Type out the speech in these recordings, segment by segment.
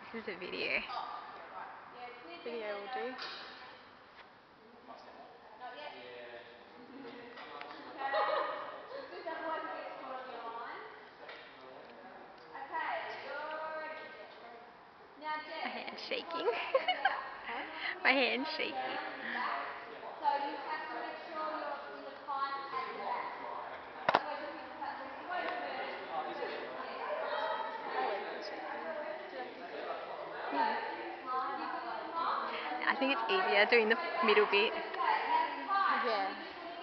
This is a video. Video will do. My hand's shaking. Huh? My hand's shaking. So you have to make sure you're in the tight at the back. Otherwise if you touch it, it won't hurt. My leg is shaking. Did I hit it? I think it's easier doing the middle bit. Yeah.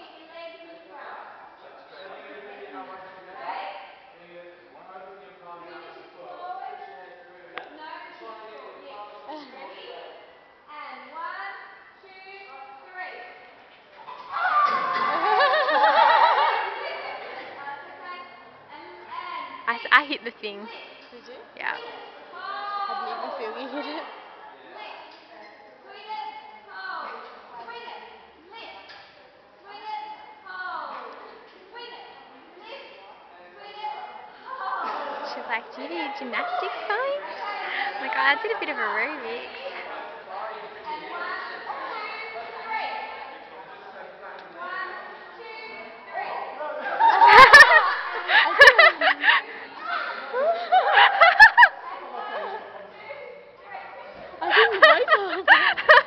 And 1, 2, 3. I hit the thing. Did you? Yeah. I didn't even feel you hit it. She's like, do you do gymnastics, Chloe? I'm like, I did a bit of aerobics. I didn't wake up.